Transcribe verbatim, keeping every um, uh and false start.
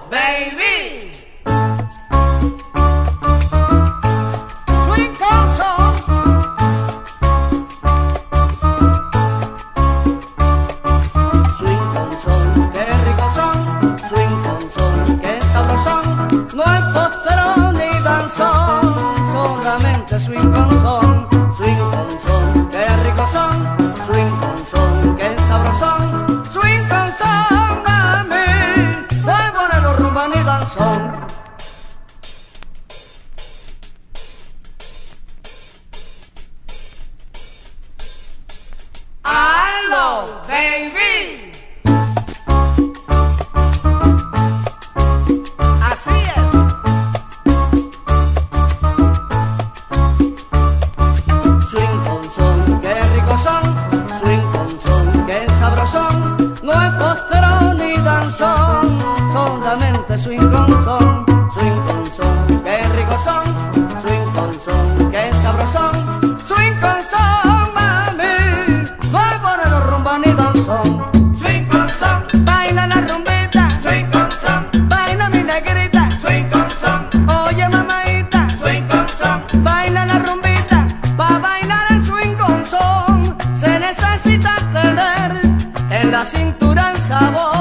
baby. Swing con son. Swing con son, qué rico son. Swing con son, qué sabrosón. No es postrón ni danzón, solamente swing con son. Swing con son, qué rico son. Swing con son, qué sabrosón. Swing con son, mami, no es bolero, rumba ni danzón. Aló, baby. Así es. Swing con son, qué rico son. Swing con son, qué sabrosón. No es postrón ni danzón, solamente swing con son. Swing con son, qué rico son. Swing con son, qué sabrosón. Swing con son, mami, no es bolero, rumba ni danzón. Swing con son, Baila la rumbita, swing con son, baila mi negrita. swing con son, Oye mamaita, swing con son. baila la rumbita. Pa' bailar el swing con son se necesita tener en la cintura el sabor